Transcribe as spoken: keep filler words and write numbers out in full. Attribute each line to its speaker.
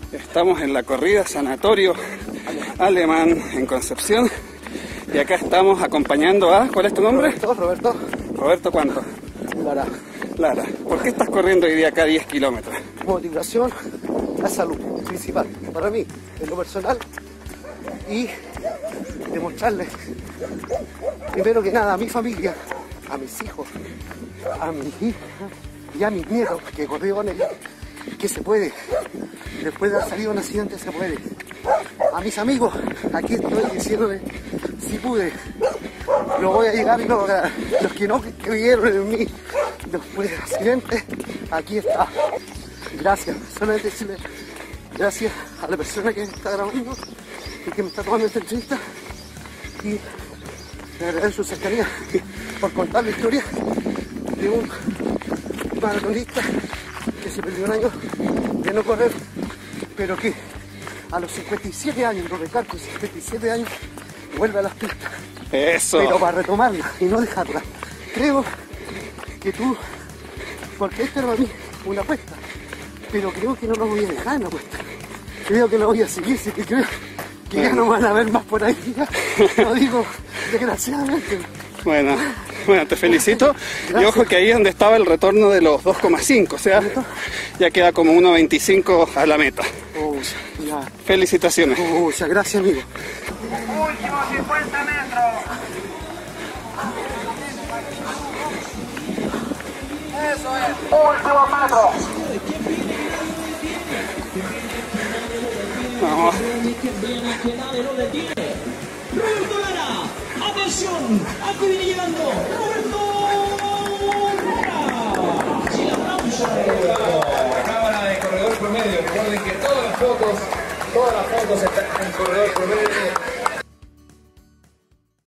Speaker 1: Estamos en la corrida Sanatorio Alemán en Concepción y acá estamos acompañando a... ¿Cuál es tu nombre?
Speaker 2: Roberto, Roberto.
Speaker 1: ¿Roberto cuánto?
Speaker 2: Lara.
Speaker 1: Lara. ¿Por qué estás corriendo hoy día acá diez kilómetros?
Speaker 2: Motivación, la salud principal para mí, en lo personal, y demostrarles, primero que nada, a mi familia, a mis hijos, a mis hijas y a mis nietos que corrí con ellos, que se puede. Después de haber salido un accidente se puede. A mis amigos, aquí estoy diciéndole, si pude, lo voy a llegar y lo lograr. Los que no creyeron en mí después del accidente, aquí está. Gracias, solamente decirle gracias a la persona que me está grabando y que me está tomando esta entrevista, y le agradezco su cercanía por contar la historia de un maratonista que se perdió un año de no correr, pero que a los cincuenta y siete años, lo recalco, cincuenta y siete años, vuelve a las pistas.
Speaker 1: Eso.
Speaker 2: Pero para retomarla y no dejarla. Creo que tú, porque esta era para mí una apuesta, pero creo que no lo voy a dejar en la apuesta. Creo que lo voy a seguir, sí que creo que ya no van a ver más por ahí. Ya lo digo desgraciadamente.
Speaker 1: Bueno, bueno, te felicito. Gracias. Y ojo que ahí es donde estaba el retorno de los dos coma cinco, o sea, ya queda como uno veinticinco a la meta.
Speaker 2: Oh, ya.
Speaker 1: Felicitaciones.
Speaker 2: Oh, muchas gracias, amigo.
Speaker 3: Últimos cincuenta metros. Eso es. Último metro.
Speaker 1: Vamos.
Speaker 4: Roberto Lara, atención, aquí viene llegando Roberto Lara.
Speaker 5: Cámara de corredor promedio. Recuerden que todas las fotos, todas las fotos están en corredor promedio.